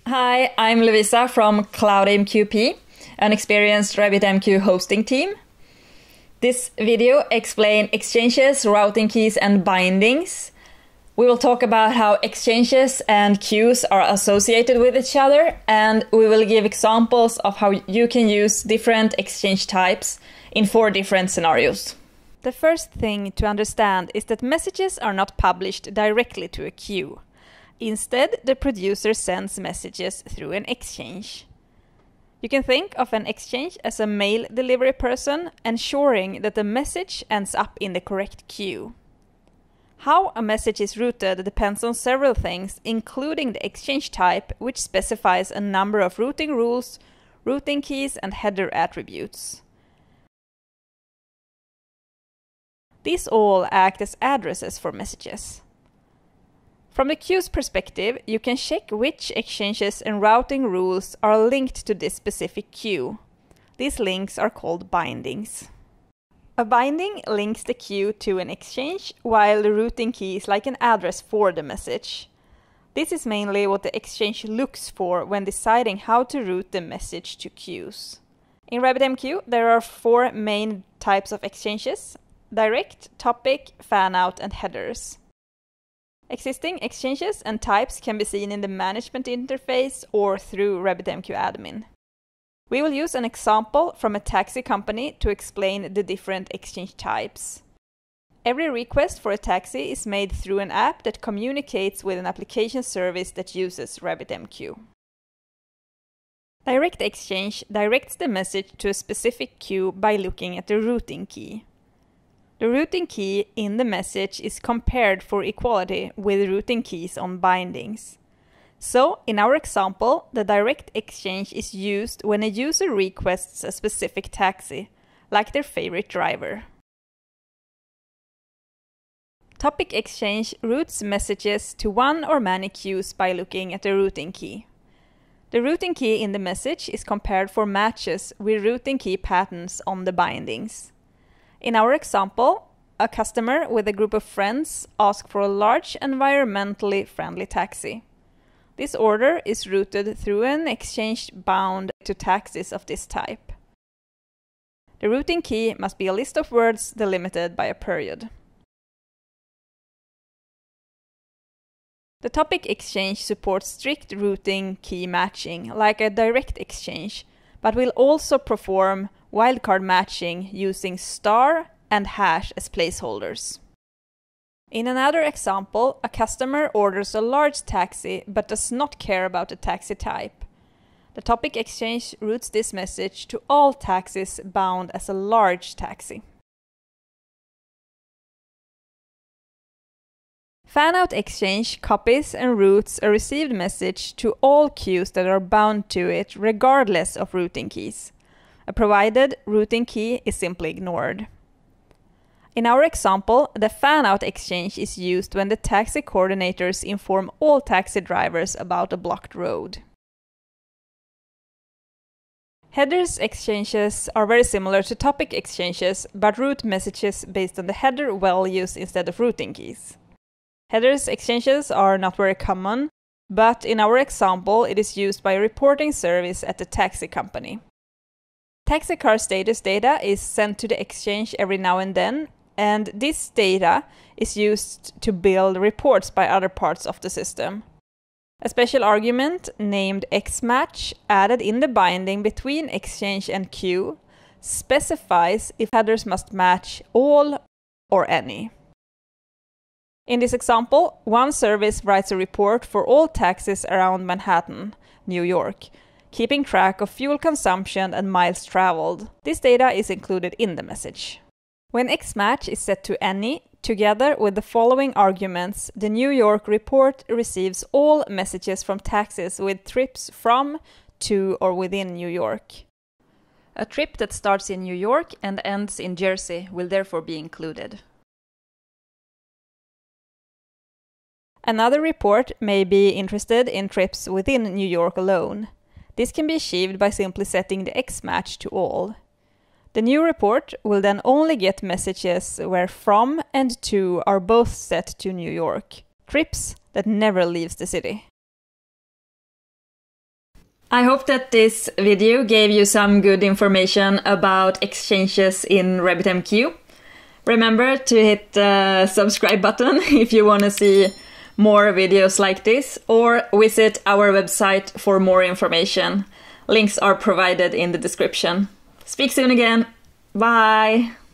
Hi, I'm Lovisa from CloudAMQP, an experienced RabbitMQ hosting team. This video explains exchanges, routing keys, and bindings. We will talk about how exchanges and queues are associated with each other, and we will give examples of how you can use different exchange types in 4 different scenarios. The first thing to understand is that messages are not published directly to a queue. Instead, the producer sends messages through an exchange. You can think of an exchange as a mail delivery person, ensuring that the message ends up in the correct queue. How a message is routed depends on several things, including the exchange type, which specifies a number of routing rules, routing keys, and header attributes. These all act as addresses for messages. From the queue's perspective, you can check which exchanges and routing rules are linked to this specific queue. These links are called bindings. A binding links the queue to an exchange, while the routing key is like an address for the message. This is mainly what the exchange looks for when deciding how to route the message to queues. In RabbitMQ, there are 4 main types of exchanges: direct, topic, fanout, and headers. Existing exchanges and types can be seen in the management interface or through RabbitMQ admin. We will use an example from a taxi company to explain the different exchange types. Every request for a taxi is made through an app that communicates with an application service that uses RabbitMQ. Direct exchange directs the message to a specific queue by looking at the routing key. The routing key in the message is compared for equality with routing keys on bindings. So, in our example, the direct exchange is used when a user requests a specific taxi, like their favorite driver. Topic exchange routes messages to one or many queues by looking at the routing key. The routing key in the message is compared for matches with routing key patterns on the bindings. In our example, a customer with a group of friends asks for a large, environmentally friendly taxi. This order is routed through an exchange bound to taxis of this type. The routing key must be a list of words delimited by a period. The topic exchange supports strict routing key matching, like a direct exchange, but will also perform wildcard matching using star and hash as placeholders. In another example, a customer orders a large taxi but does not care about the taxi type. The topic exchange routes this message to all taxis bound as a large taxi. Fanout Exchange copies and routes a received message to all queues that are bound to it regardless of routing keys. A provided routing key is simply ignored. In our example, the Fanout exchange is used when the taxi coordinators inform all taxi drivers about a blocked road. Headers exchanges are very similar to topic exchanges, but route messages based on the header values instead of routing keys. Headers exchanges are not very common, but in our example, it is used by a reporting service at the taxi company. Taxi car status data is sent to the exchange every now and then, and this data is used to build reports by other parts of the system. A special argument named xmatch added in the binding between exchange and queue specifies if headers must match all or any. In this example, one service writes a report for all taxis around Manhattan, New York, keeping track of fuel consumption and miles traveled. This data is included in the message. When xmatch is set to any, together with the following arguments, the New York report receives all messages from taxis with trips from, to, or within New York. A trip that starts in New York and ends in Jersey will therefore be included. Another report may be interested in trips within New York alone. This can be achieved by simply setting the xmatch to all. The new report will then only get messages where from and to are both set to New York, trips that never leaves the city. I hope that this video gave you some good information about exchanges in RabbitMQ. Remember to hit the subscribe button if you want to see more videos like this, or visit our website for more information. Links are provided in the description. Speak soon again. Bye!